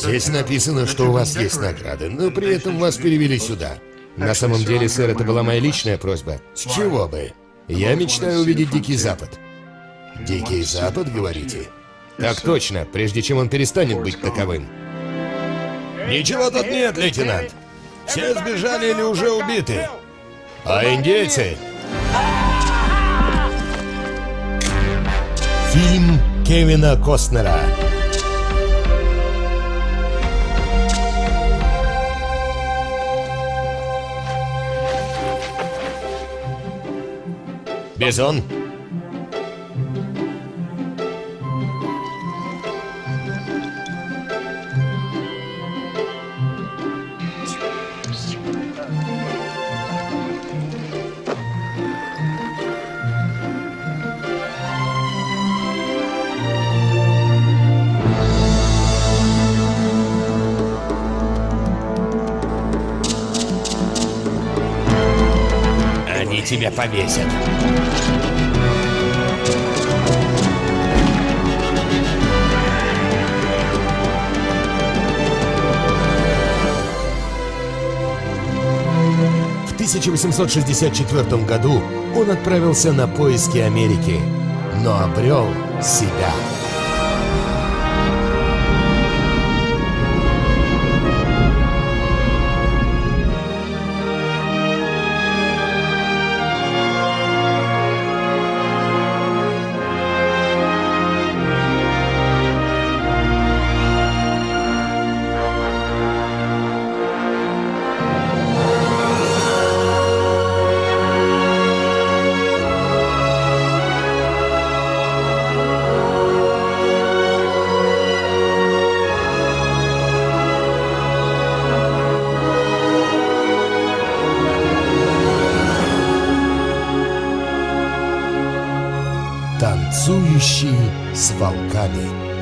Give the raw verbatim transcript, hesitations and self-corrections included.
Здесь написано, что у вас есть награды, но при этом вас перевели сюда. На самом деле, сэр, это была моя личная просьба. С чего бы? Я мечтаю увидеть Дикий Запад. Дикий Запад, говорите? Так точно, прежде чем он перестанет быть таковым. Ничего тут нет, лейтенант. Все сбежали или уже убиты. А индейцы? Фильм Кевина Костнера. Бизон. Они тебя повесят. В тысяча восемьсот шестьдесят четвёртом году он отправился на поиски Америки, но обрел себя. Танцующий с волками.